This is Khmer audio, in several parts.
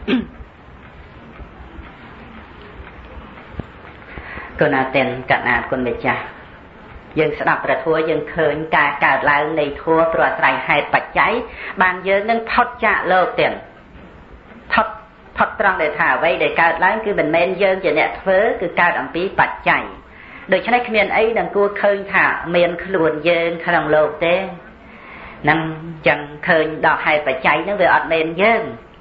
គុណទានកណាគុណម្ចាស់យើងស្ដាប់ព្រះធម៌យើងឃើញការកើតឡើងនៃធម៌ព្រោះអាស្រ័យហេតុបច្ច័យបានយើងនឹងផុតចាកលោកទៀតផុតត្រង់ដែលថាអ្វីដែលកើតឡើងគឺមិនមែនយើងជាអ្នកធ្វើគឺកើតអំពីបច្ច័យដូច្នេះគ្មានអីនឹងគួរឃើញថាមានខ្លួនយើងក្នុងលោកទេនឹងចឹងឃើញដល់ហេតុបច្ច័យហ្នឹងវាអត់មែនយើង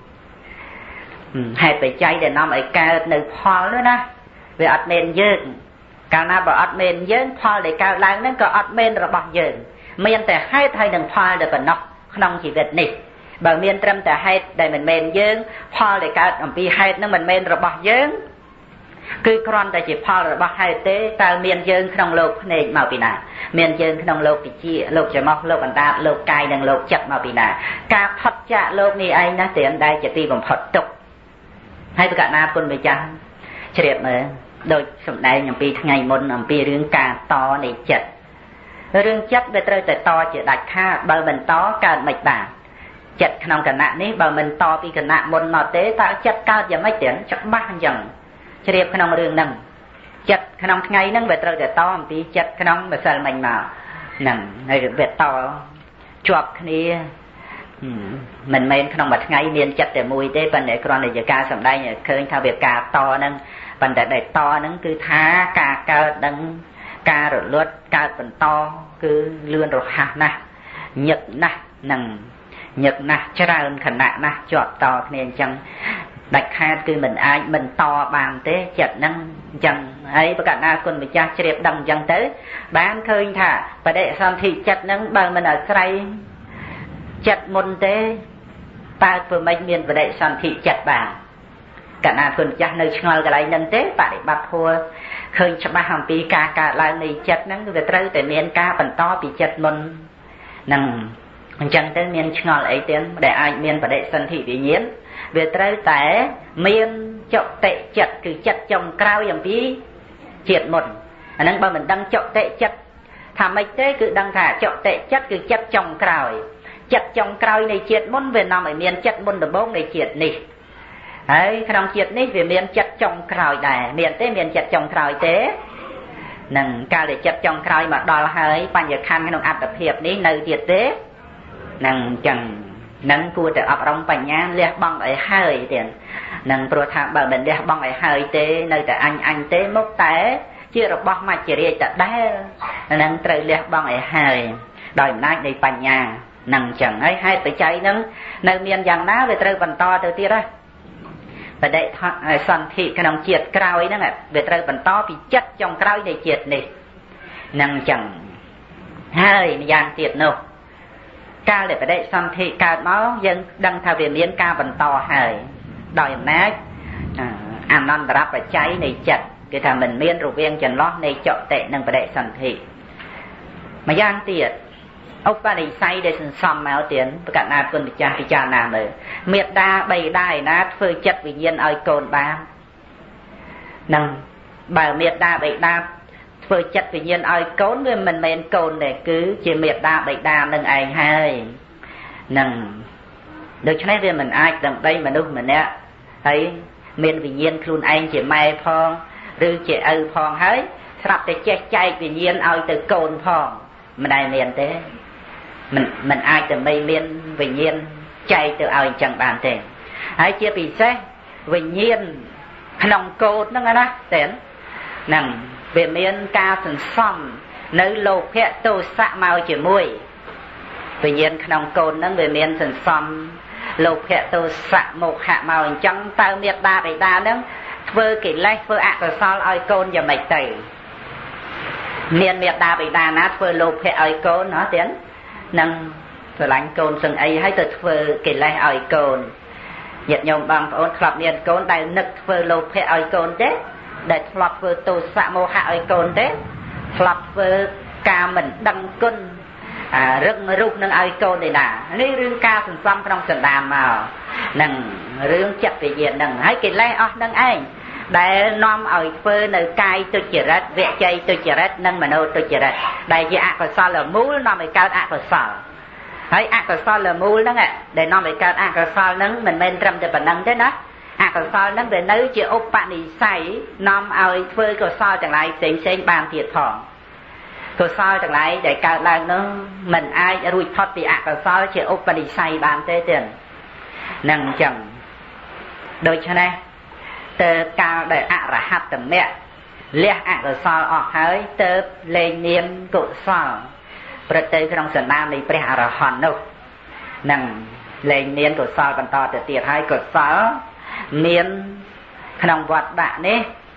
ហេតុបច្ច័យដែលនាំឲ្យកើតនៅផលនោះណាវាអត់មែនយើងកាលណាបើអត់មែនយើងផលដែលកើតឡើងហ្នឹងក៏អត់មែនរបស់យើងមានតែហេតុហើយនឹងផលតែប៉ុណ្ណោះក្នុងជីវិតនេះបើមានត្រឹមតែហេតុដែលមិនមែនយើងផលដែលកើតអំពីហេតុហ្នឹងមិនមែនរបស់យើងគឺគ្រាន់តែជាផលរបស់ហេតុទេតើមានយើងក្នុងលោកភ្នែកមកពីណាមានយើងក្នុងលោកវិជាលោកច្រមុះលោកអណ្ដាតលោកកាយនិងលោកចិត្តមកពីណាការផុតចាកលោកនេះឯងណាត្រឹមតែជាទីបំផុតទុក្ខហើយប្រកាសណាគុណម្ចាស់ជ្រាបមើលដូចសម្ដែងអំពីថ្ងៃមុនអំពីរឿងការតនៃចិត្តរឿងចិត្តវាត្រូវតែតជាដាច់ខាតបើមិនតកើតមិនបានចិត្តក្នុងគណៈនេះបើមិនតពីគណៈមុនមកទេតើចិត្តកើតយ៉ាងម៉េចទៀតច្បាស់អញ្ចឹងជ្រាបក្នុងរឿងហ្នឹងចិត្តក្នុងថ្ងៃហ្នឹងវាត្រូវតែតអំពីចិត្តក្នុងម្សិលមិញមកហ្នឹងហើយវាតជាប់គ្នាមិនមែនក្នុងមួយថ្ងៃមានចិត្តតែមួយទេប៉ុន្តែគ្រាន់តែជាការសម្ដែងឲ្យឃើញថាវាការតហ្នឹងប៉ុន្តែដែលតហ្នឹងគឺថាការកើតដឹងការរលត់កើតបន្តគឺលឿនរហ័សណាស់ញឹកណាស់នឹងញឹកណាស់ច្រើនខណៈណាស់ជាប់តគ្នាអញ្ចឹងដាច់ខាតគឺមិនអាចមិនតបានទេចិត្តហ្នឹងអញ្ចឹងហើយប្រកាសណាគុណម្ចាស់ជ្រាបដឹងអញ្ចឹងទៅបានឃើញថាបដិសន្ធិចិត្តហ្នឹងបើមិនអាស្រ័យចិត្តមុនទេតើធ្វើម៉េចមានបដិសន្ធិចិត្តបានកណាគុណម្ចាស់នៅឆ្ងល់កន្លែងហ្នឹងទេបដិបត្តិធម៌ឃើញច្បាស់អំពីការកើតឡើងនៃចិត្តហ្នឹងគឺវាត្រូវតែមានការបន្តពីចិត្តមុនហ្នឹងអញ្ចឹងទៅមានឆ្ងល់អីទៀតដែលអាចមានបដិសន្ធិវិញ្ញាណវាត្រូវតែមានចុតិចិត្តគឺចិត្តចុងក្រោយអំពីជាតិមុនអាហ្នឹងបើមិនដឹងចុតិចិត្តថាម៉េចទេគឺដឹងថាចុតិចិត្តគឺចិត្តចុងក្រោយចិត្តចុងក្រោយនៃជាតិមុនវានាំឲ្យមានចិត្តមុនដំបូងនៃជាតិនេះហើយក្នុងជាតិនេះវាមានចិត្តចុងក្រោយដែរមានទេមានចិត្តចុងក្រោយទេនឹងកាលដែលចិត្តចុងក្រោយមកដល់ហើយបញ្ញខណ្ឌក្នុងអត្តភាពនេះនៅទៀតទេនឹងអញ្ចឹងនឹងគួរតែអប់រំបញ្ញាលះបង់ឲ្យហើយទៀតនឹងព្រោះថាបើមិនលះបង់ឲ្យហើយទេនៅតែអញទេមុខតែជារបស់មច្ចរាជតដែលនឹងត្រូវលះបង់ឲ្យហើយដោយអំណាចនៃបញ្ញានឹងអញ្ចឹងហើយហេតុបច្ច័យនឹងនៅមានយ៉ាងណាវាត្រូវបន្តទៅទៀតហ៎បដិសន្ធិក្នុងជាតិក្រោយហ្នឹងវាត្រូវបន្តពីចិត្តចុងក្រោយនៃជាតិនេះនឹងអញ្ចឹងហើយម្យ៉ាងទៀតនោះកាលដែលបដិសន្ធិកើតមកយើងដឹងថាវាមានការបន្តហើយដោយអំណាចអនន្តរបច្ច័យនៃចិត្តគឺថាមិនមានរវាងចន្លោះនៃចតិនិងបដិសន្ធិម្យ៉ាងទៀតឧបនិស្ស័យដែលសន្សំមកទៀតប្រកាសណាគុណម្ចាស់ពិចារណាមើលមេត្តាបិតាឯណាធ្វើចិត្តវិញ្ញាណឲ្យកូនបាននឹងបើមេត្តាបិតាធ្វើចិត្តវិញ្ញាណឲ្យកូនវាមិនមែនកូនទេគឺជាមេត្តាបិតានឹងឯងហើយនឹងដូច្នេះវាមិនអាចដើម្បីមនុស្សម្នាក់ហើយមានវិញ្ញាណខ្លួនឯងជាម៉ែផងឬជាឪផងហើយស្រាប់តែចេះចែកវិញ្ញាណឲ្យទៅកូនផងមិនដែលមានទេមិនអាចតែមានវិញ្ញាណចែកទៅឲ្យអញ្ចឹងបានទេហើយជាពិសេសវិញ្ញាណក្នុងកូនហ្នឹងណាតែហ្នឹងវាមានការសន្សំនៅលោភៈទោសៈមកជាមួយវិញ្ញាណក្នុងកូនហ្នឹងវាមានសន្សំលោភៈទោសៈមោហៈមកអញ្ចឹងតើមេត្តាបិតាហ្នឹងធ្វើកិលេសធ្វើអកុសលឲ្យកូនយ៉ាងម៉េចទៅមានមេត្តាបិតាណាធ្វើលោភៈឲ្យកូនហ៎ទៀតនឹងស្រឡាញ់កូនសឹងអីហើយទៅធ្វើកិលេសឲ្យកូនញាតិញោមបងប្អូនធ្លាប់មានកូនដែលនឹកធ្វើលោភៈឲ្យកូនទេដែលធ្លាប់ធ្វើទោសៈមោហៈឲ្យកូនទេធ្លាប់ធ្វើការមិនដឹងគុណរឹងរូបនឹងឲ្យកូនទេណានេះរឿងការសន្សំក្នុងសន្តានមកនឹងរឿងចិត្តវិញ្ញាណនឹងហើយកិលេសអស់នឹងឯងដែលនាំឲ្យធ្វើនៅកាយទុច្ចរិតវច័យទុច្ចរិតនិងមโนទុច្ចរិតដែលជាអកុសលមូលនាំឲ្យកើតអកុសលហើយអកុសលមូលហ្នឹងដែលនាំឲ្យកើតអកុសលហ្នឹងមិនមែនត្រឹមតែប៉ុណ្្នឹងទេណាអកុសលហ្នឹងវានៅជាឧបនិស្ស័យនាំឲ្យធ្វើកុសលទាំងឡាយផ្សេងបានទៀតផងកុសលទាំងឡាយដែលកើតឡើងនោះមិនអាចរួចផុតពីអកុសលជាឧបនិស្ស័យបានទេទៀតនឹងអញ្ចឹងដូច្នេះទៅកាលដែលអរហត្តមគ្គលះអកុសលអស់ហើយទៅលែងមានកុសលប្រតិក្នុងសន្តាននៃព្រះអរហន្តនោះនឹងលែងមានកុសលបន្តទៅទៀតហើយកុសលមានក្នុងវត្តដាក់នេះ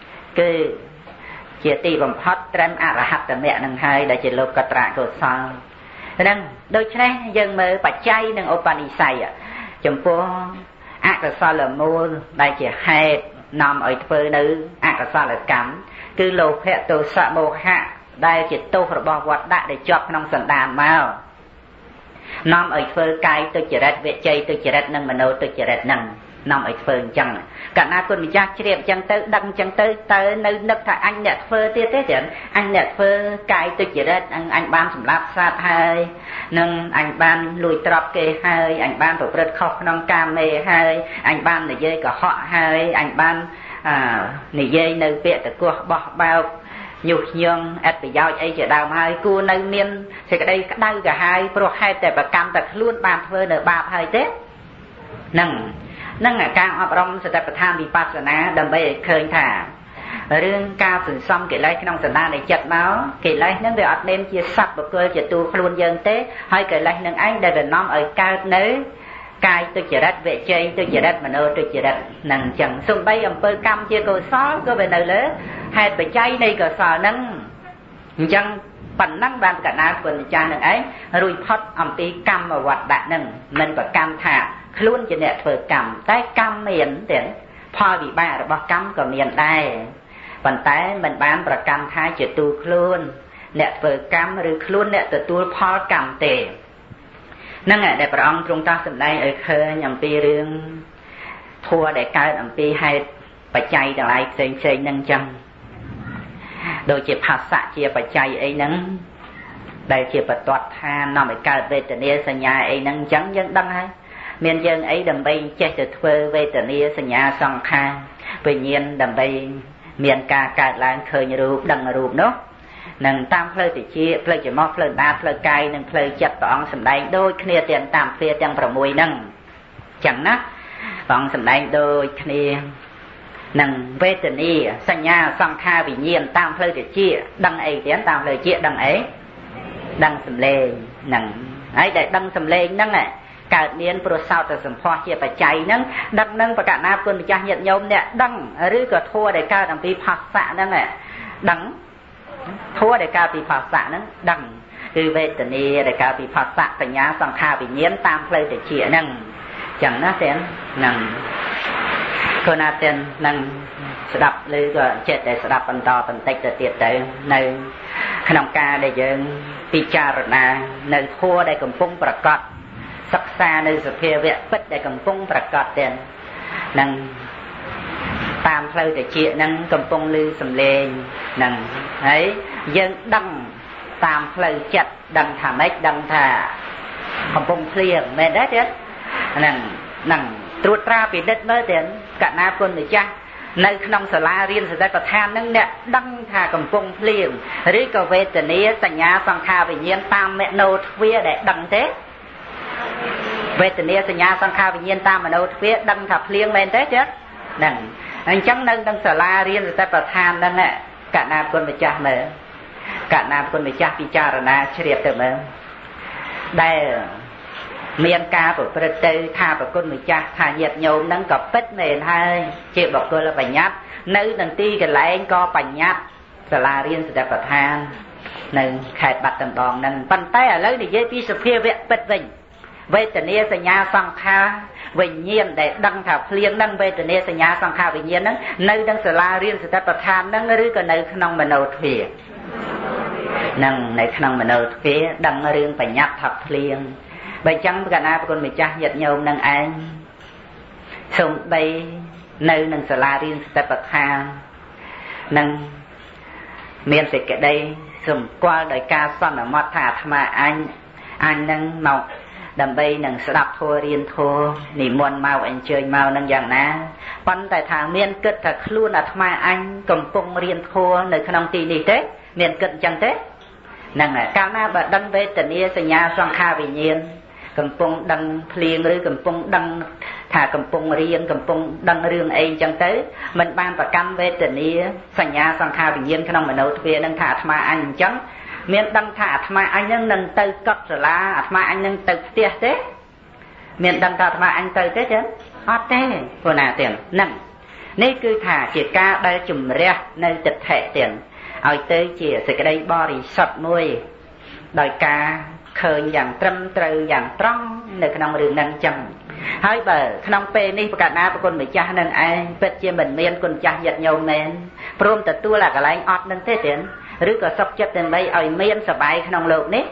គឺជាទីបំផុតត្រឹមអរហត្តមគ្គនឹងហើយដែលជាលោកត្រកុសលហ្នឹងដូច្នេះយើងមើលបច្ច័យនិងឧបនិស្ស័យចំពោះអកុសលមូលដែលជាហេតុនាំឲ្យធ្វើនៅអកុសលកម្មគឺលោភៈទោសៈមោហៈដែលជាទោសរបស់វត្តដាក់ដែលជាប់ក្នុងសន្តានមកនាំឲ្យធ្វើកាយទុច្ចរិតវិជ័យទុច្ចរិតនិងមโนទុច្ចរិតហ្នឹងនាំឲ្យធ្វើអញ្ចឹងកាលណាគុណម្ចាស់ជ្រាបអញ្ចឹងទៅដឹងអញ្ចឹងទៅតើនៅនឹកថាអញអ្នកធ្វើទៀតទេចឹងអញអ្នកធ្វើកាយទុច្ចរិតអញបានសម្លាប់សត្វហើយនឹងអញបានលួចទ្រព្យគេហើយអញបានប្រព្រឹត្តខុសក្នុងកាមេហើយអញបាននិយាយកុហកហើយអញបាននិយាយនៅពាក្យតកោះបោះបោកញុះញង់អត្ថប្រយោជន៍អីជាដើមហើយគួរនៅមានសេចក្តីក្តៅក្រហាយព្រោះហេតុតែប្រកម្មតែខ្លួនបានធ្វើនៅបាបហើយទេនឹងការអប់រំសតិប្បដ្ឋានវិបស្សនាដើម្បីឲ្យឃើញថារឿងការសន្សំកិលេសក្នុងសន្តាននៃចិត្តមកកិលេសហ្នឹងវាអត់មានជាសត្វបុគ្គលជាទូខ្លួនយើងទេហើយកិលេសនឹងឯងដែលវានាំឲ្យកើតនៅកាយទុច្ចរិតវិជ័យទុច្ចរិតមโนទុច្ចរិតនឹងអញ្ចឹងសំបីអំពើកម្មជាកុសលក៏វានៅលើហេតុបច្ច័យនៃកុសលហ្នឹងអញ្ចឹងប៉ុណ្ណឹងបានកណាគុណចាស់នឹងឯងរួចផុតអំពីកម្មវត្តដាក់ហ្នឹងមិនប្រកម្មថាខ្លួនជាអ្នកធ្វើកម្មតែកម្មមានទេផលវិបាករបស់កម្មក៏មានដែរប៉ុន្តែមិនបានប្រកម្មថាជាទូខ្លួនអ្នកធ្វើកម្មឬខ្លួនអ្នកទទួលផលកម្មទេហ្នឹងដែលព្រះអង្គទ្រង់តាស់សម្ដែងឲ្យឃើញអំពីរឿងធัวដែលកើតអំពីហេតុបច្ច័យទាំងឡាយផ្សេងហ្នឹងចឹងដូចជាភាសៈជាបច្ច័យអីហ្នឹងដែលជាបទដ្ឋាននាំឲ្យកើតវេទនាសញ្ញាអីហ្នឹងចឹងយើងដឹងហើយមានយើងអីដើម្បីចេះទៅធ្វើវេទនាសញ្ញាសង្ខារវិញ្ញាណដើម្បីមានការកើតឡើងឃើញរូបដឹងរូបនោះនឹងតាមផ្លូវតិចផ្លូវច្រមុះផ្លូវដាផ្លូវកាយនិងផ្លូវចិត្តព្រះអង្គសម្ដែងដូចគ្នាទាំងតាមទ្វាទាំង6ហ្នឹងចឹងណាព្រះអង្គសម្ដែងដូចគ្នានឹងវេទនាសញ្ញាសង្ខារវិញ្ញាណតាមផ្លូវតិចដឹងអីទៀតតាមផ្លូវជាដឹងអីដឹងសំឡេងហ្នឹងហើយដែលដឹងសំឡេងហ្នឹងកើតមានព្រោះសោតសម្ផស្សជាបច្ច័យហ្នឹងដឹងនឹងបកណាគុណម្ចាស់ញាតិញោមអ្នកដឹងឬក៏ធัวដែលកើតអំពីភាសៈហ្នឹងដឹងធัวដែលកើតពីភាសៈហ្នឹងដឹងគឺវេទនាដែលកើតពីភាសៈសញ្ញាសង្ខារវិញ្ញាណតាមផ្លូវតិចហ្នឹងចឹងណាទាំងហ្នឹងគណៈទាំងហ្នឹងស្ដាប់ឬក៏ចិត្តតែស្ដាប់បន្តបន្តិចទៅទៀតទៅនៅក្នុងការដែលយើងពិចារណានៅធัวដែលកំពុងប្រកបសិក្សានៅសភាវៈពិតដែលកំពុងប្រកបទាំងនឹងតាមផ្លូវតិចហ្នឹងកំពុងឮសំឡេងហ្នឹងហើយយើងដឹងតាមផ្លូវចិត្តដឹងថាម៉េចដឹងថាកំពុងភ្លៀងមែនទេទៀតហ្នឹងត្រួតត្រាពិនិត្យមើលទាំងកណាគុណម្ចាស់នៅក្នុងសាលារៀនសតិប្បដ្ឋានហ្នឹងអ្នកដឹងថាកំពុងភ្លៀងឬក៏វេទនាសញ្ញាសង្ខារវិញ្ញាណតាមមโนទ្វាដែលដឹងទេវេទនាសញ្ញាសង្ខារវិញ្ញាណតាមមโนទ្វាដឹងថាភ្លៀងមែនទេចឹងហ្នឹងអញ្ចឹងនៅក្នុងសាលារៀនសតិប្បដ្ឋានហ្នឹងកណាគុណម្ចាស់មើលកណាគុណម្ចាស់ពិចារណាជ្រាបទៅមើលដែលមានការប្រព្រឹត្តទៅថាប្រគុណម្ចាស់ថាញាតិញោមហ្នឹងក៏ពិតមែនហើយជាបុគ្គលបញ្ញត្តិនៅនឹងទីកន្លែងក៏បញ្ញត្តិសាលារៀនសតិប្បដ្ឋាននៅខេត្តបាត់ដំបងហ្នឹងប៉ុន្តែឥឡូវនិយាយពីសភាវៈពិតវិញវេទនាសញ្ញាសង្ខារវិញ្ញាណដែលដឹងថាភ្លៀងហ្នឹងវេទនាសញ្ញាសង្ខារវិញ្ញាណហ្នឹងនៅក្នុងសាលារៀនសតិប្បដ្ឋានហ្នឹងឬក៏នៅក្នុងមโนទ្វាហ្នឹងនៅក្នុងមโนទ្វាដឹងរឿងបញ្ញត្តិថាភ្លៀងបើចឹងកណាប្រគុណម្ចាស់ញាតិញោមនឹងឯងសូមបីនៅនឹងសាលារៀនសតិប្បដ្ឋាននឹងមានសេចក្តីសម្គាល់ដោយការសន្មតថាអាត្មាអញនឹងមក đầm bay nằng sập thua riêng thua nỉ muôn mau anh chơi mau nằng dạng ná bắn tại thả miên kết thật luôn là tham anh cầm pung riêng thua nơi khăn tì nỉ thế miên kết chẳng thế nằng là cao na bà đăng về tình yêu sinh nhà sang kha vì nhiên cầm pung đăng liền rồi cầm pung đăng thả cầm pung riêng cầm pung đăng riêng ấy chẳng tới mình ban và cam về tình yêu sinh nhà sang kha vì nhiên khăn mình nấu về nằng thả tham anh chẳng miền đăng thả tham anh nâng nâng từ cất rồi là tham anh nâng từ tiệt thế miền đăng thả tham anh từ thế chứ ót thế của nào tiền nâng nên cứ thả chỉ ca đây chùm ra nơi tịch hệ tiền ở tới chỉ sẽ cái đây bò thì sập nuôi đòi ca khơi dạng trâm từ dạng trăng nơi cái nông đường nâng chồng hai bờ nông pe ni cả na con mình cha nâng ai bet chia mình miền con cha giật nhau men prom từ tua là cái lại ót nâng thế tiền rứa có sắp chất đến đây ở miền sập bài nông lục nế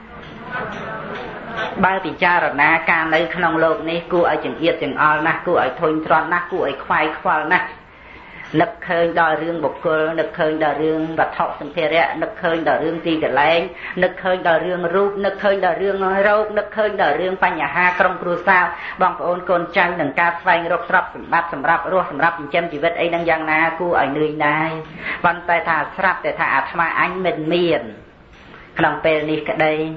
bao thì cha rồi na ca nơi nông lục nế cô ở chừng yết chừng o na cô ở thôn tròn na cô ở khoai khoai na nực khơi đòi riêng bộc cơ nực khơi đòi riêng vật thọ sinh thế rẽ nực khơi đòi riêng ti cả lén nực khơi đòi riêng rúp nực khơi đòi riêng râu nực khơi đòi riêng pa nhà ha trong cừu sao bằng ôn côn trăng đừng ca phai rốt sập sầm rạp ruột sầm rạp chém chỉ vật ấy đang giang na cu ở nơi này văn tay thả sạp tay thả tham anh mình miền khăn pe ni cái đây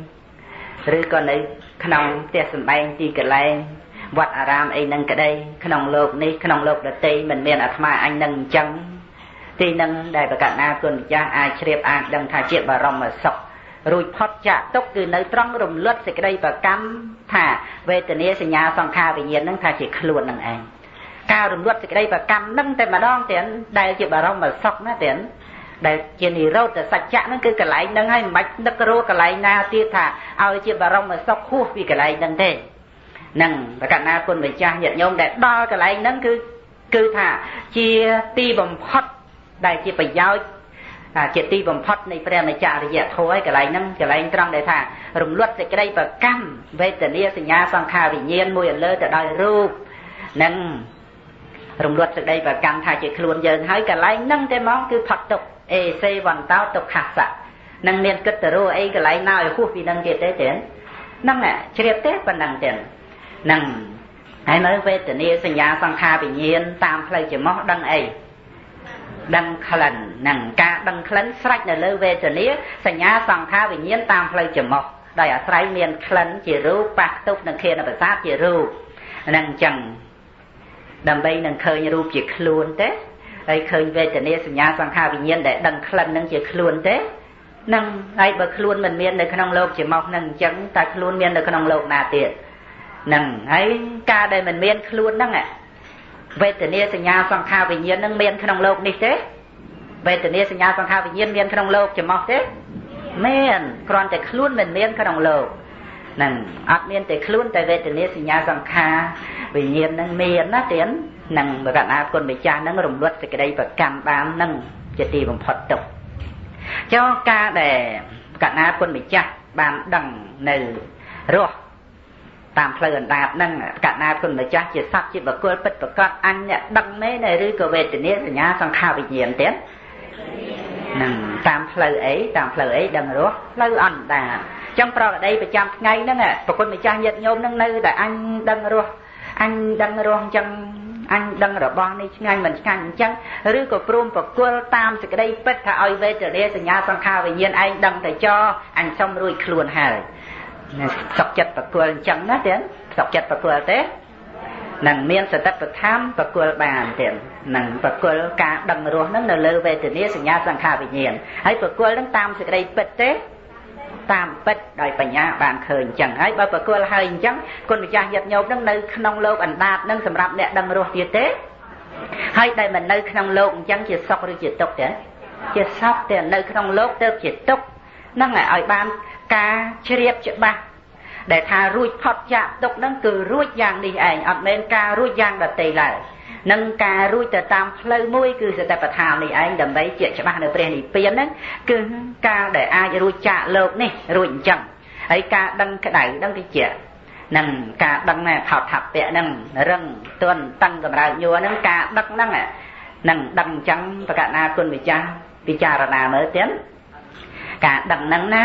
rồi còn ấy khăn tiệt sầm bay ti cả lénวัดอารามไอ้นั่งก็ได้ขนมโลกนี่ขนมโลกดตีมันเมียนอาตมาไอ้นั่งจังตีนั่งได้ประกาศนาคนจ้าไอ้เชียบไอ้ดังทาเจียบารมมาสกรูปพอดจะตกคือในตรังรมเลือดสิกได้ประกำถ้าเวทเนียสัญญาสังขารวิญญาณนั่งทาเจียขลุ่นนั่งเองก้าวรมเลือดสิกได้ประกำนั่งแต่มาดองเตียนได้เจียบารมมาสกนะเตียนได้เจนีโรดแต่สัจจะนั่นคือกระไรนั่งให้มัดนักโรกระไรนาที่ถ้าเอาเจียบารมมาสกคู่วิกระไรนั่งเต้นั่งประกาศนาคนวิจารณ์โยมแต่ดอกันไรนั่นคือถ้าเจียตีบมพัดได้เจียไปย้อยเจียตีบมพัดในประเด็นจาริยะโถ่กันไรนั่งกันไรตรังได้ท่ารวมลวดจะได้ประกันเวทเนียสัญญาสังขารวิญญาณมวยเลิศแต่ได้รูปนั่งรวมลวดจะได้ประกันถ้าเจียขลุ่นเยินให้กันไรนั่งแต่มองคือผัดตกเอเซวันเต้าตกขาดสะนั่งเนียนกึศตรูไอ้กันไรน่าอยู่คู่ปีนั่งเกตได้เต็นนั่งแหละเฉียบเตะปันนั่งเต็นนั่งไอ้เมื่อเวทเนียสัญญาสังขารวิญญาณตามเพลย์จะมอดังไอ้ดังคลันนั่งกาดังคลันสไลด์ในเลือเวทเนียสัญญาสังขารวิญญาณตามเพลย์จะมอได้อาศัยเมียนคลันจะรู้ปากตุกนั่งเคียนภาษาจะรู้นั่งจังดำไปนั่งเคยรู้จะคล้วนเต้ไอ้เคยเวทเนียสัญญาสังขารวิญญาณได้ดังคลันนั่งจะคล้วนเต้นั่งไอ้บะคล้วนมันเมียนในขนมโลกจะมอนั่งจังแต่คล้วนเมียนในขนมโลกนาเตียนั่งไอ้กาได้มันเมียนคล้วนนั่งอ่ะเวทเนียสัญญาสังขารวิญญาณนั่งเมียนขนมโลกนี่เต้เวทเนียสัญญาสังขารวิญญาณเมียนขนมโลกจะมอเต้เมียนกรอนแต่คล้วนมันเมียนขนมโลกนั่งอัดเมียนแต่คล้วนแต่เวทเนียสัญญาสังขารวิญญาณนั่งเมียนนะเตียนนั่งประกาศนาคนไปจ้านั่งรวมรวดจะได้ประกันบ้านนั่งจะตีผมพอดตกเจ้ากาแต่ประกาศนาคนไปจ้าบ้านดังในรัวตามเพลินดาบนั่งกะนาคนมาจ้าจะซับจิตบกวนปิดประกอบอันเนี่ยดังไม่ในหรือกเวทเนี้ยสัญญาสังขารวิญญาณเต้นนั่งตามเพลินดังรู้เพลินอันดาจังปรากฏได้ประจำไงนั่งอ่ะปรากฏมาจ้าหยัดโยมนั่งในแต่อันดังรู้จังอันดังระบองในไงเหมือนกันจังหรือก็ปรุงประกวดตามจะได้ปิดถ้าเอาเวทเนี้ยสัญญาสังขารวิญญาณอันดังแต่จ่ออันซ่อมรุ่ยคลวนหายสกจัดประกวดจังนะเตียนสกจัดประกวดเต้นั่งเมียนสตัดประทามประกวดบานเตียนนั่งประกวดกาดังรัวนั่งเนลือเวทนี้สัญญาสังขารวิญญาณให้ประกวดนั่งตามสิกระไดเป็ดเต้ตามเป็ดโดยปัญญาบานเคยจังให้บ่ประกวดให้จังคนวิจารณ์หยัดโยมนั่งในขนมโลกอันดาดนั่งสำหรับเนี่ยดังรัวเตียเต้ให้ได้มันในขนมโลกจังจิตซอกหรือจิตตกเต้จิตซอกเต้ในขนมโลกเต้จิตตกนั่งไงไอ้บ้านกาเชียบจะบ้าแต่ถ้ารุ่ยพอดจะตกนั่นคือรุ่ยยางดีเองอัดเมนการุ่ยยางแบบตีเลยนั่งการุ่ยแต่ตามเพลย์มุ้ยคือจะแต่ประทานนี่เองดับไปเจี๊ยจะบ้าในประเด็นนี้เปลี่ยนนั่นคือกาแต่อาจะรุ่ยจะโลกนี่รุ่ยจังไอ้กาดังกระไดดังที่เจี๊ยนั่งกาดังเนี่ยถอดถับเปะนั่งเรื่องต้นตั้งกับเราโยนั่งกาดังนั่งอ่ะนั่งดังจังประกาศนาคนวิจารณาเมื่อเตี้ยนกาดังนั่งนะ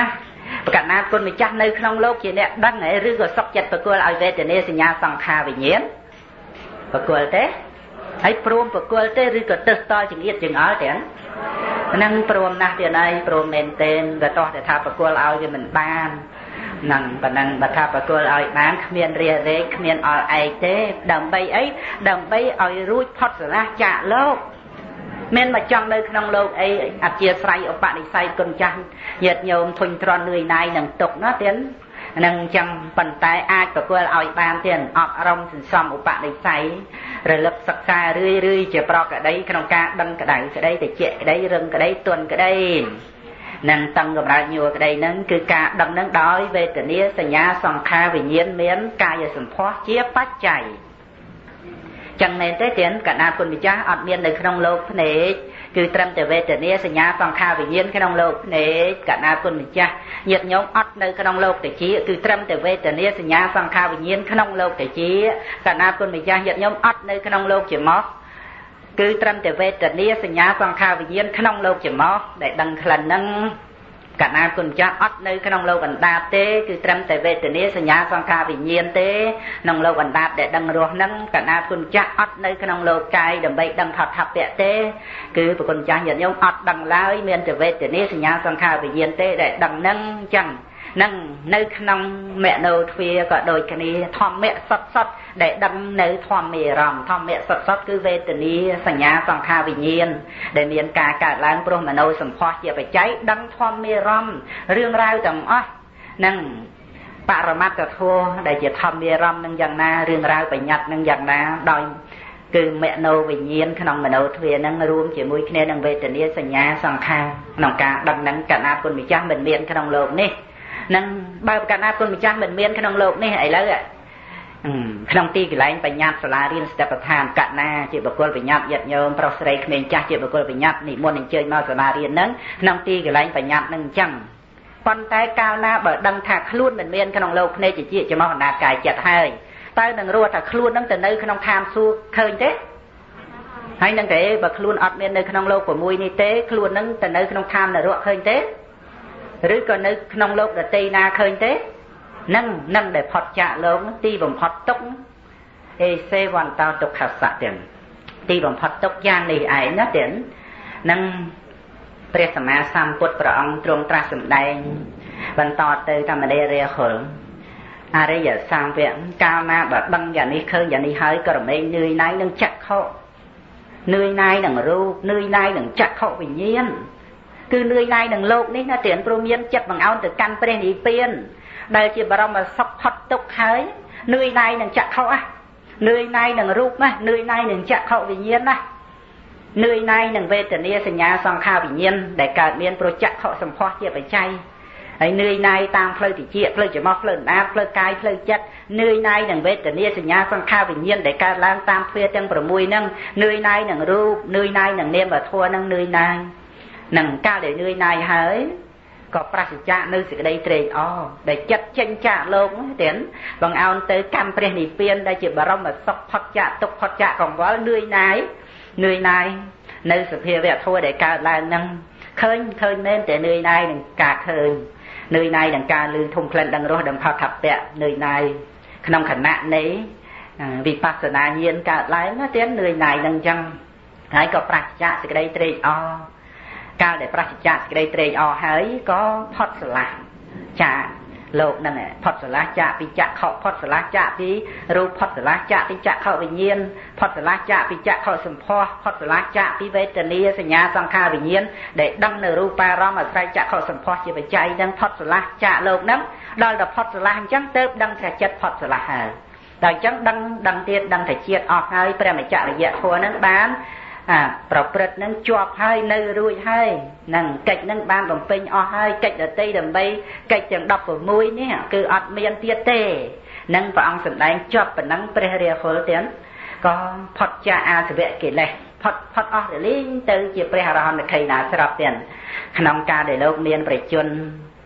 ប្រកាសណាគុណម្ចាស់នៅក្នុងលោកជាអ្នកដឹងហើយឬក៏សុខចិត្តប្រគល់ឲ្យវេទនាសញ្ញាសង្ខារវិញ្ញាណប្រគល់ទេហើយព្រមប្រគល់ទេឬក៏ទៅស្តល់ចង្អៀតចង្អល់ទាំងហ្នឹងព្រមណាស់ទៀតហើយព្រមមែនទែនក៏តោះតែថាប្រគល់ឲ្យវាមិនបានហ្នឹងប៉ុណ្ណឹងបើថាប្រគល់ឲ្យបានគ្មានរារែកគ្មានអល់ឯកទេដើម្បីអីដើម្បីឲ្យរួចផុតស្រឡះចាកលោកមានមកចង់នៅក្នុងលោកអីអធិស្ឋ័យឧបនិស្ស័យគុណចាស់ញាតិញោមធុញទ្រាន់នឿយណាយនឹងទុកណាទៀតនឹងចឹងប៉ុន្តែអាចប្រគល់ឲ្យបានទៀតអប់រំសន្សំឧបនិស្ស័យរលឹកសិក្សារឿយជាប្រកក្តីក្នុងការដឹងក្តៅក្តីតិចក្តីរឹងក្តីទន់ក្តីនឹងតឹងកម្រើកញួរក្តីនឹងគឺការដឹងនឹងដោយវេទនាសញ្ញាសង្ខារវិញ្ញាណមានកាយសម្ផស្សជាបច្ច័យចឹងមែនទេទៀតកណ្ដាលគុណម្ចាស់អត់មាននៅក្នុងលោកភ្នែកគឺត្រឹមតែវេទនាសញ្ញាសង្ខារវិញ្ញាណក្នុងលោកភ្នែកកណ្ដាលគុណម្ចាស់ញាតិញោមអត់នៅក្នុងលោកតិចគឺត្រឹមតែវេទនាសញ្ញាសង្ខារវិញ្ញាណក្នុងលោកតិចកណ្ដាលគុណម្ចាស់ញាតិញោមអត់នៅក្នុងលោកច្រមុះគឺត្រឹមតែវេទនាសញ្ញាសង្ខារវិញ្ញាណក្នុងលោកច្រមុះដែលដឹងក្លិនហ្នឹងកណ្ដាលគុណម្ចាស់អត់នៅក្នុងលោកអណ្ដាតទេគឺត្រឹមតែវេទនាសញ្ញាសង្ខារវិញ្ញាណទេក្នុងលោកអណ្ដាតដែលដឹងរស់ហ្នឹងកណ្ដាលគុណម្ចាស់អត់នៅក្នុងលោកកាយដើម្បីដឹងថតថាពៈទេគឺប្រគុណម្ចាស់ញាតិញោមអត់ដឹងឡើយមានតែវេទនាសញ្ញាសង្ខារវិញ្ញាណទេដែលដឹងហ្នឹងអញ្ចឹងនឹងនៅក្នុងមនោទ្វាក៏ដូចគ្នាធម្មៈសតដែលដឹងនៅធម្មារម្មណ៍ធម្មៈសតគឺវេទនាសញ្ញាសង្ខារវិញ្ញាណដែលមានការកើតឡើងព្រោះមโนសម្ផស្សជាបច្ច័យដឹងធម្មារម្មណ៍រឿងរ៉ាវទាំងអស់នឹងបរមត្តធម៌ដែលជាធម្មារម្មណ៍នឹងយ៉ាងណារឿងរ៉ាវបញ្ញត្តិនឹងយ៉ាងណាដោយគឺមโนវិញ្ញាណក្នុងមโนទ្វានឹងរួមជាមួយគ្នានឹងវេទនាសញ្ញាសង្ខារក្នុងការដឹងនឹងកណ្ដាលគុណម្ចាស់មិនមានក្នុងលោកនេះនឹងបើកណ្ដាលគុណម្ចាស់មិនមានក្នុងលោកនេះឥឡូវក្នុងទីកន្លែងបញ្ញត្តិសាលារៀនស្តេបឋានកណាជាបុគ្គលបញ្ញត្តិយត្តញោមប្រុសស្រីក្មេងចាស់ជាបុគ្គលបញ្ញត្តិនិមន្តអញ្ជើញមកសាលារៀនហ្នឹងក្នុងទីកន្លែងបញ្ញត្តិហ្នឹងអញ្ចឹងប៉ុន្តែកាលណាបើដឹងថាខ្លួនមិនមានក្នុងលោកភ្នែកជាចំោះអណ្ដាតកាយចិត្តហើយតើនឹងរស់ថាខ្លួនហ្នឹងទៅនៅក្នុងឋានសួគ៌ឃើញទេហើយនឹងទេបើខ្លួនអត់មាននៅក្នុងលោក6នេះទេខ្លួនហ្នឹងទៅនៅក្នុងឋាននរកឃើញទេឬក៏នៅក្នុងលោកដតីណាឃើញទេនឹងដែលផុតចាកលោកទីបំផុតទុក្ខអេសេវន្តោទុក្ខសៈទាំងទីបំផុតទុក្ខយ៉ាងនេះឯងណាទាំងនឹងព្រះសម្មាសម្ពុទ្ធព្រះអង្គទ្រង់ត្រាស់សម្ដែងបន្តទៅតាមរយៈហុលអរិយសង្វៈកាលណាបើដឹងយ៉ាងនេះឃើញយ៉ាងនេះហើយក៏រមែងនឿយណាយនឹងចក្ខុនឿយណាយនឹងរូបនឿយណាយនឹងចក្ខុវិញ្ញាណគឺនឿយណាយនឹងលោកនេះណាទាំងព្រមមានចិត្តបង្អោនទៅកាន់ព្រះនិព្វានដែលជាបរមសុខផុតទុក្ខហើយនឿយណាយនឹងចក្ខុនឿយណាយនឹងរូបណានឿយណាយនឹងចក្ខុវិញ្ញាណណានឿយណាយនឹងវេទនាសញ្ញាសង្ខារវិញ្ញាណដែលកើតមានព្រោះចក្ខុសម្ផស្សជាបច្ច័យហើយនឿយណាយតាមផ្លូវតិចផ្លូវច្រមុះផ្លូវអណ្ដាតផ្លូវកាយផ្លូវចិត្តនឿយណាយនឹងវេទនាសញ្ញាសង្ខារវិញ្ញាណដែលកើតឡើងតាមទ្វារទាំង6ហ្នឹងនឿយណាយនឹងរូបនឿយណាយនឹងនាមធម៌ហ្នឹងនឿយណាយនឹងកាលដែលនឿយណាយហើយក៏ប្រសិជ្ជៈនៅសេចក្តីត្រេកអរដែលចិត្តចេញចាកលោកទៀតបង្អោនទៅកម្មព្រះនិព្វានដែលជាបរមសុខផុតចាកទុក្ខផុតចាកកង្វល់នឿយណាយនៅសភាវៈធម៌ដែលកើតឡើងហ្នឹងឃើញមែនតែនឿយណាយនឹងការឃើញនឿយណាយនឹងការឮធំក្លិនដឹងរសដឹងផុតថាពៈនឿយណាយក្នុងខណៈនៃវិបស្សនាញាណកើតឡើងណាទៀតនឿយណាយនឹងអញ្ចឹងហើយក៏ប្រសិជ្ជៈសេចក្តីត្រេកអរកាលដែលប្រសិជ្ជៈសេចក្តីត្រេកអរហើយក៏ផុតស្រឡះចាលោកហ្នឹងផុតស្រឡះចាពីចក្ខុផុតស្រឡះចាពីរូបផុតស្រឡះចាពីចក្ខុវិញ្ញាណផុតស្រឡះចាពីចក្ខុសម្ផស្សផុតស្រឡះចាពីវេទនាសញ្ញាសង្ខារវិញ្ញាណដែលដឹងនៅរូបារម្មណ៍អាស្រ័យចក្ខុសម្ផស្សជាបច្ច័យហ្នឹងផុតស្រឡះចាលោកហ្នឹងដល់តែផុតស្រឡះអញ្ចឹងទៅដឹងថាចិត្តផុតស្រឡះហើយដល់អញ្ចឹងដឹងទៀតដឹងថាជាតិអស់ហើយព្រះមច្ចរិយធម៌ហ្នឹងបានប្រព្រឹត្តនឹងជាប់ហើយនៅរួចហើយនឹងកិច្ចនឹងបានបំពេញអស់ហើយកិច្ចដតីដើម្បីកិច្ចទាំង16នេះគឺអត់មានទៀតទេនឹងព្រះអង្គសម្ដែងជាប់ប៉ុណ្ណឹងព្រះរាហុលទៀតក៏ផុតចាកអាសវៈកិលេសផុតអស់រលីងទៅជាព្រះអរហន្តខេណាស្រាប់ទៀតក្នុងការដែលលោកមានប្រជជន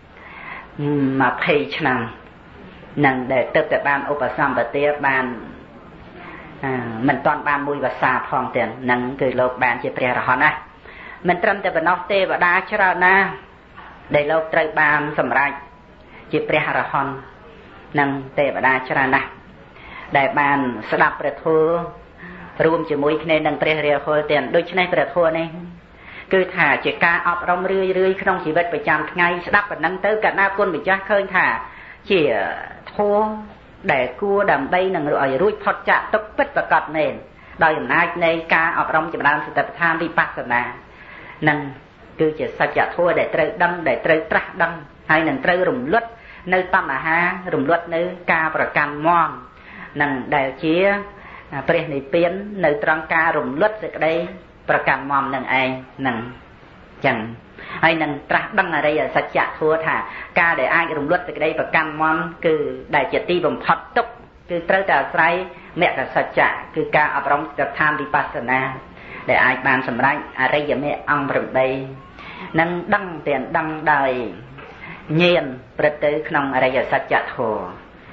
20ឆ្នាំនឹងដែលទឹកតែបានឧបសម្បទាបានមិនតាន់បានមួយភាសាផងទៀតនឹងគឺលោកបានជាព្រះអរហន្តណាមិនត្រឹមតែប៉ុណ្ណោះទេវតាច្រើនណាស់ដែលលោកត្រូវបានសម្រេចជាព្រះអរហន្តនិងទេវតាច្រើនណាស់ដែលបានស្ដាប់ព្រះធម៌រួមជាមួយគ្នានឹងព្រះរាហុលទាំងដូច្នេះព្រះធម៌នេះគឺថាជាការអប់រំរឿយក្នុងជីវិតប្រចាំថ្ងៃស្ដាប់ប៉ុណ្ណឹងទៅកណ្ដាលគុណម្ចាស់ឃើញថាជាធម៌ដែលគួរដើម្បីនឹងឲ្យរួចផុតចាកទុក្ខពិតប្រាកដមែនដោយអំណាចនៃការអប់រំចម្រើនសតិប្បដ្ឋានវិបស្សនានឹងគឺជាសច្ចធម៌ដែលត្រូវដឹងដែលត្រូវត្រាស់ដឹងហើយនឹងត្រូវរំលត់នៅតណ្ហារំលត់នៅការប្រកាន់មមនឹងដែលជាព្រះនិព្វាននៅត្រង់ការរំលត់សេចក្តីប្រកាន់មមនឹងឯងនឹងចឹងហើយនឹងត្រាស់ដឹងអរិយសច្ចធម៌ថាការដែលអាចរំលត់សេចក្តីប្រកាន់មមគឺដែលជាទីបំផុតទុក្ខគឺត្រូវតែអាស្រ័យមគ្គសច្ចៈគឺការអប់រំស្ថានវិបស្សនាដែលអាចបានសម្រេចអរិយមគ្គអង្គ8នឹងដឹងទាំងដឹងដោយញាណព្រឹត្តទៅក្នុងអរិយសច្ចធម៌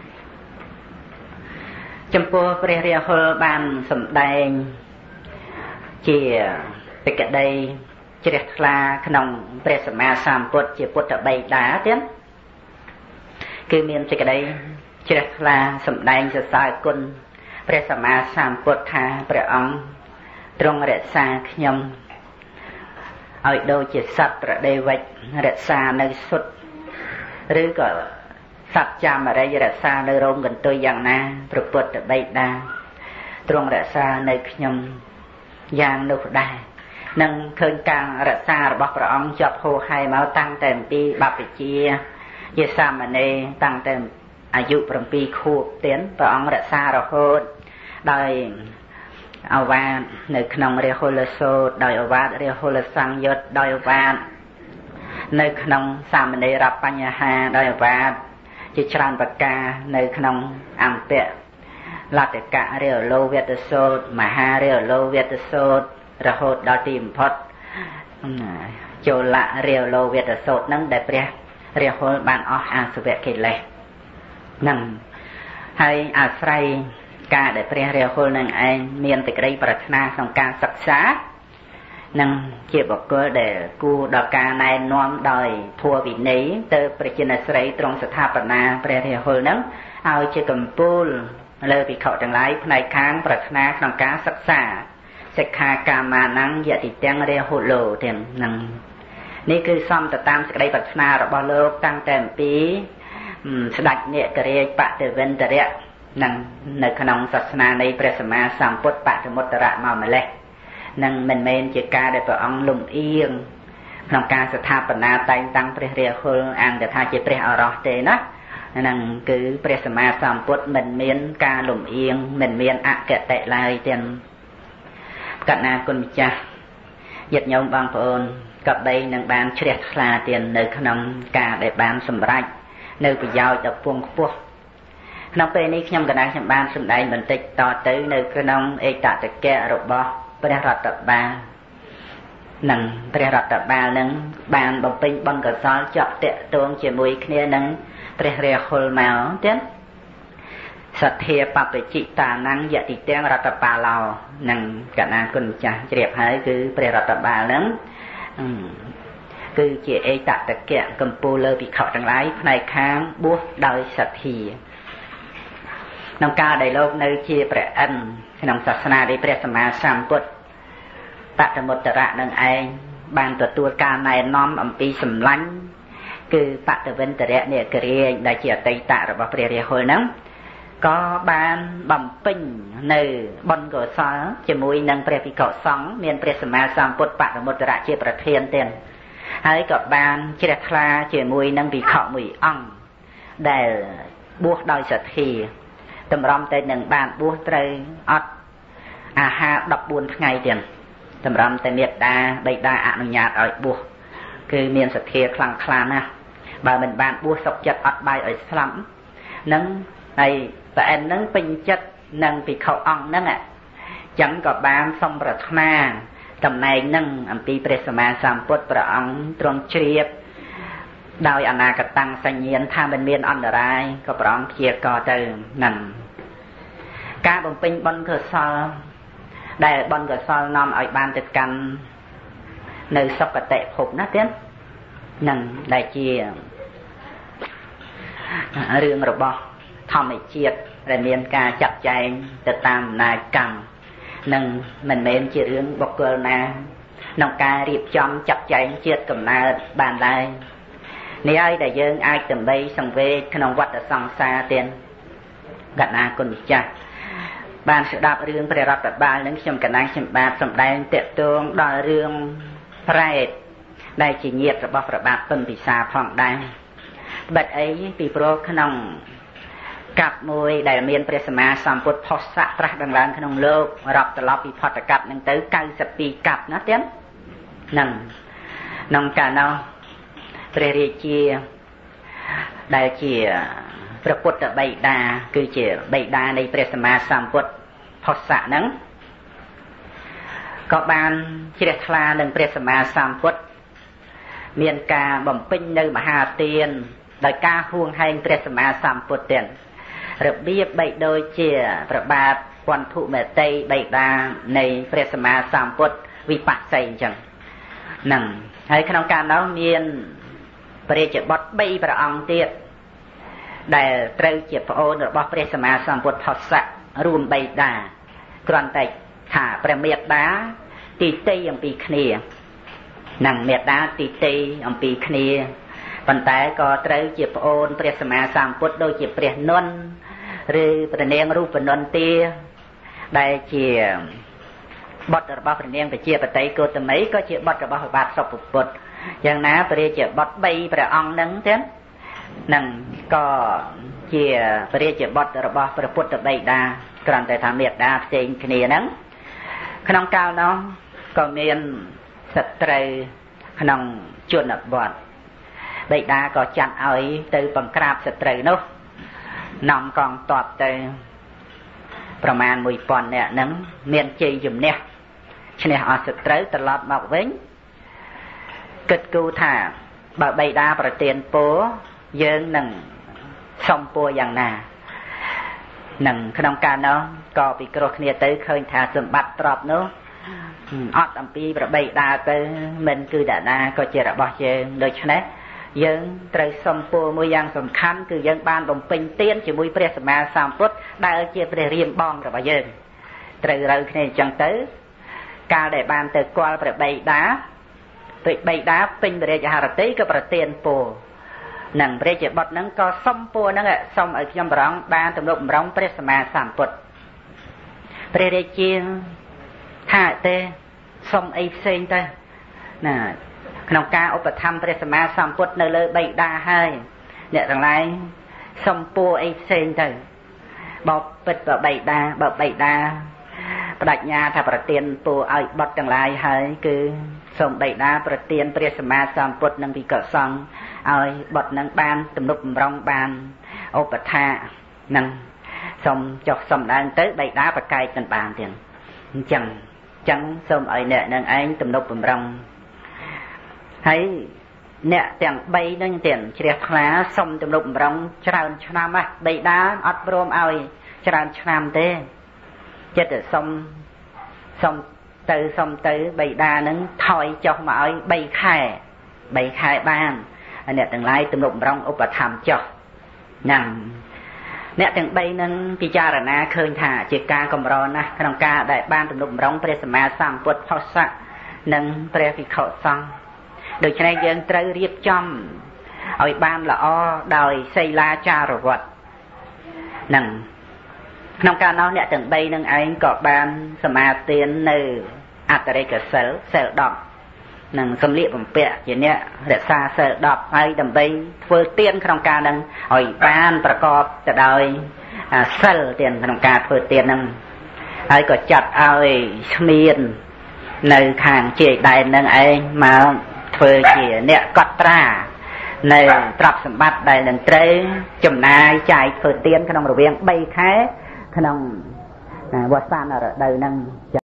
ចំពោះព្រះរាហុលបានសម្ដែងជាបេក្ខដីជ្រះថ្លាក្នុងព្រះសម្មាសម្ពុទ្ធជាពុទ្ធបិតាទៀតគឺមានសេចក្តីជ្រះថ្លាសម្ដែងសរសើរគុណព្រះសម្មាសម្ពុទ្ធថាព្រះអង្គទ្រង់រក្សាខ្ញុំឲ្យដូចជាសត្វប្រដេវិចរក្សានៅសុទ្ធឬក៏សត្វចាមរិយរក្សានៅរោងកន្ទុយយ៉ាងណាព្រះពុទ្ធបិតាទ្រង់រក្សានៅខ្ញុំយ៉ាងនោះដែរនឹងឃើញការរក្សារបស់ព្រះអង្គជាប់ហូរហែមកតាំងតែអំពីបព្វជិជាសាមណេរតាំងតែអាយុ7ខួបទៀតព្រះអង្គរក្សារហូតដោយអវាទនៅក្នុងរាហុលសូត្រដោយអវាទរាហុលសង្យុត្តដោយអវាទនៅក្នុងសាមណេរបញ្ហាដោយអវាទជាច្រើនប្រការនៅក្នុងអន្តៈលតកៈរាហុលវេទសូត្រមហារាហុលវេទសូត្ររហូតដល់ទីបំផុតចូលៈរាហុលវេទសូត្រនឹងដែលព្រះរាហុលបានអស់អាសវៈកិលេសនឹងហើយអាស្រ័យការដែលព្រះរាហុលនឹងឯងមានសេចក្តីប្រាថ្នាក្នុងការសិក្សានឹងជាបុគ្គលដែលគួរដល់ការណែនាំដោយធម៌វិន័យទៅប្រជាណស្រីទ្រង់ស្ថាបនាព្រះរាហុលនឹងឲ្យជាកម្ពូលលើភិក្ខុទាំងឡាយផ្នែកខាងប្រាថ្នាក្នុងការសិក្សាសិក្ខាកាមាណੰយតិទាំងរាហុលោទាំងនឹងនេះគឺសំទៅតាមសេចក្តីប្រាថ្នារបស់លោកតាំងតែអំពីស្ដេចនេករាជបតិវិន្តរៈនឹងនៅក្នុងសាសនានៃព្រះសម្មាសម្ពុទ្ធបតិមុត្តរៈមកម្លេះនឹងមិនមែនជាការដែលព្រះអង្គលំអៀងក្នុងការស្ថាបនាតែងតាំងព្រះរាហុលអង្គថាជាព្រះអរហន្តទេណានឹងគឺព្រះសម្មាសម្ពុទ្ធមិនមានការលំអៀងមិនមានអកតិឡើយទាំងកណ្ណាគុណម្ចាស់ញាតិញោមបងប្អូនក៏បីនឹងបានជ្រះថ្លាទៀតនៅក្នុងការដែលបានសម្រេចនៅប្រយោជន៍ដល់ពងខ្ពស់ក្នុងពេលនេះខ្ញុំកណ្ដាលខ្ញុំបានសម្ដែងបន្តិចតទៅនៅក្នុងឯកតកៈរបស់ព្រះរដ្ឋបាលនឹងព្រះរដ្ឋបាលនឹងបានបំពេញបុណ្យកុសលជាប់តាក់ទងជាមួយគ្នានឹងព្រះរាហុលមកទៀតសទ្ធាបព្វជិតាណੰយតិទាំងរដ្ឋបាលោនឹងកណ្ដាលគុណម្ចាស់ជ្រាបហើយគឺព្រះរដ្ឋបាលនឹងគឺជាឯកតកៈកម្ពូលលើភិក្ខុទាំងឡាយផ្នែកខាងបួសដោយសទ្ធាក្នុងការដែលលោកនៅជាព្រះអិនក្នុងសាសនានៃព្រះសម្មាសម្ពុទ្ធបតិមុត្តរៈនឹងឯងបានទទួលការណែនាំអំពីសម្លាញ់គឺបតិវិន្តរៈនេករាជដែលជាអតីតរបស់ព្រះរាហុលហ្នឹងក៏បានបំពេញនៅបុណ្យកុសលជាមួយនឹងព្រះភិក្ខុសង្ឃមានព្រះសម្មាសម្ពុទ្ធបតិមុត្តរៈជាប្រធានទៀតហើយក៏បានជ្រះថ្លាជាមួយនឹងភិក្ខុមួយអង្គដែលបួសដោយសទ្ធាតម្រាំតែនឹងបានបួសត្រូវអត់អាហារ14ថ្ងៃទៀតតម្រាំតែមេត្តាបិតាអនុញ្ញាតឲ្យបួសគឺមានសទ្ធាខ្លាំងក្លាណាស់បើមិនបានបួសសុខចិត្តអត់បាយឲ្យស្លាប់នឹងហើយប្រអិននឹងពេញចិត្តនឹងភិក្ខុអង្គហ្នឹងចឹងក៏បានសូមប្រាថ្នាតំណែងនឹងអំពីព្រះសម្មាសម្ពុទ្ធព្រះអង្គទ្រង់ជ្រាបដោយអនាគតសញ្ញាណថាមិនមានអន្តរាយក៏ព្រះអង្គព្យាករទៅនឹងការបំពេញបុណ្យកុសលដែលបុណ្យកុសលនាំឲ្យបានទៅកាន់នៅសុគតិភពណាទៀតនឹងដែលជារឿងរបស់ធម្មជាតិដែលមានការចាត់ចែងទៅតាមអំណាចកម្មនឹងមិនមែនជារឿងបុគ្គលណាក្នុងការរៀបចំចាត់ចែងជាតិកំណើតបានឡើយនេះហើយដែលយើងអាចដើម្បីសង្វេគក្នុងវដ្តសង្សារទៀតកណ្ណាគុណចាស់បានស្ដាប់រឿងព្រះរដ្ឋបាលនឹងខ្ញុំកណ្ណាខ្ញុំបាទសម្ដែងតាក់ទងដល់រឿងប្រែតដែលជាញាតិរបស់ព្រះបាទពិមពិសាផងដែរបិទអីពីព្រោះក្នុងកាប់មួយដែលមានព្រះសម្មាសម្ពុទ្ធផុសស័កត្រាស់ដងឡើងក្នុងលោករាប់ត្រឡប់ពីផុតកាប់នឹងទៅ92កាប់ណាទៀតហ្នឹងក្នុងកាលនោះព្រះរាជាដែលជាព្រះពុទ្ធបិតាគឺជាបិតានៃព្រះសម្មាសម្ពុទ្ធផុសស័កហ្នឹងក៏បានជ្រះថ្លានឹងព្រះសម្មាសម្ពុទ្ធមានការបំពេញនៅមហាទានដោយការហួងហែងព្រះសម្មាសម្ពុទ្ធទៀតរបៀបបីដូចជាប្របាទវន្ធុមេតីបិតានៃព្រះសម្មាសម្ពុទ្ធវិបស្សីអញ្ចឹងហ្នឹងហើយក្នុងការនោះមានព្រះរាជបុត្រ3ព្រះអង្គទៀតដែលត្រូវជាប្អូនរបស់ព្រះសម្មាសម្ពុទ្ធផុសស័ករួមបិតាគ្រាន់តែថាព្រះមេត្តាទីតីអំពីគ្នានឹងមេត្តាទីតីអំពីគ្នាប៉ុន្តែក៏ត្រូវជាប្អូនព្រះសម្មាសម្ពុទ្ធដូចជាព្រះនន្ទឬព្រះនាងរូបនន្ទាដែលជាបុត្ររបស់ព្រះនាងបជាបតីកោតមីក៏ជាបុត្ររបស់ព្រះបាទសុភពុទ្ធយ៉ាងណាព្រះរាជបុត្រ3ព្រះអង្គហ្នឹងទៀតនឹងក៏ជាព្រះរាជបុត្ររបស់ព្រះពុទ្ធបិតាគ្រាន់តែថាមេត្តាផ្សេងគ្នាហ្នឹងក្នុងកាលនោះក៏មានសត្រូវក្នុងជនបទបិតាក៏ចាត់ឲ្យទៅបង្ក្រាបសត្រូវនោះនាំកងទ័ពទៅប្រមាណ 1000 នាក់ហ្នឹងមានជ័យជំនះឈ្នះអស់សត្រូវត្រឡប់មកវិញគិតគូរថាបើបិតាប្រទានពរយើងនឹងសុំពរយ៉ាងណានឹងក្នុងការនោះក៏ពិគ្រោះគ្នាទៅឃើញថាសម្បត្តិទ្រព្យនោះអត់អំពីប្របីដាទៅមិនគឺតាណាក៏ជារបស់យើងដូច្នេះយើងត្រូវសុំពរមួយយ៉ាងសំខាន់គឺយើងបានបំពេញទានជាមួយព្រះសម្មាសម្ពុទ្ធដែលជាព្រះរាមបងរបស់យើងត្រូវរើគ្នាអញ្ចឹងទៅកាលដែលបានទៅគាល់ព្រះបិតាពេជ្របិតាពេញព្រះរាជហឫទ័យក៏ប្រទានពរនឹងព្រះរាជបុត្រហ្នឹងក៏សុំពរហ្នឹងសុំឲ្យខ្ញុំប្រងបានទំនុកបំរុងព្រះសម្មាសម្ពុទ្ធព្រះរាជាថាទេសុំអីផ្សេងទៅណាក្នុងការឧបត្ថម្ភព្រះសម្មាសម្ពុទ្ធនៅលើបិតាហើយអ្នកទាំងឡាយសុំពរអីផ្សេងទៅបបពិតបិតាបិតាបដិញ្ញាថាប្រទានពរឲ្យបុត្រទាំងឡាយហើយគឺសូមបិតាប្រទានព្រះសម្មាសម្ពុទ្ធនិងភិក្ខុសង្ឃឲ្យបុត្រនឹងបានទំនុកបំរុងបានឧបថានឹងសូមចុះសំដែងទៅបិតាប្រកែកមិនបានទៀតអញ្ចឹងសូមឲ្យអ្នកនឹងឯងទំនុកបំរុងហើយអ្នកទាំង3នឹងទៀតជ្រះថ្លាសុំទំនុកបំរុងច្រើនឆ្នាំណាស់បិតាអត់ព្រមឲ្យច្រើនឆ្នាំទេចិត្តតែសុំទៅបិតានឹងថយចុះមកឲ្យ3ខែបានអ្នកទាំងឡាយទំនុកបំរុងឧបត្ថម្ភចុះហ្នឹងអ្នកទាំង3នឹងពិចារណាឃើញថាជាការកម្រណាស់ក្នុងការដែលបានទំនុកបំរុងព្រះសម្មាសម្ពុទ្ធផុសស័កនិងព្រះភិក្ខុសង្ឃដូច្នេះយើងត្រូវរៀបចំឲ្យបានល្អដោយសីលាចារវត្តហ្នឹងក្នុងការនោះអ្នកទាំង3នឹងឯងក៏បានសមាទាននៅអត្តរិកសិល10នឹងសម្លៀកបំពាក់ជាអ្នករក្សាសិល10ហើយដើម្បីធ្វើទានក្នុងការនឹងឲ្យបានប្រកបទៅដោយសិលទានក្នុងការធ្វើទាននឹងហើយក៏ចាត់ឲ្យស្មៀននៅខាងជាយដែននឹងឯងមកធ្វើជាអ្នកកត់ត្រានៅទ្រព្យសម្បត្តិដែលនឹងត្រូវចំណាយចាយធ្វើទានក្នុងរវាង3ខែក្នុងវស្សានរដូវហ្នឹង